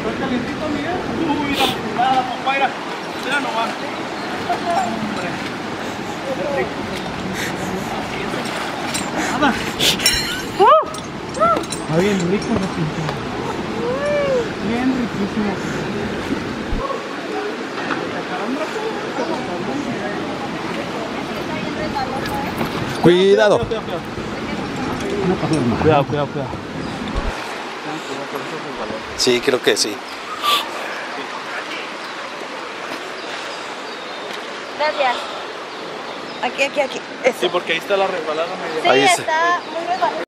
¿Está calientito, Miguel? Uy, la pulgada, compadre. Mira nomás. Hombre. Qué rico. Nada. Está bien rico, ¿no? Bien riquísimo. Cuidado. Cuidado. Sí, creo que sí. Gracias. Aquí. Sí, porque ahí está la resbalada. Sí, Ahí está muy resbalado.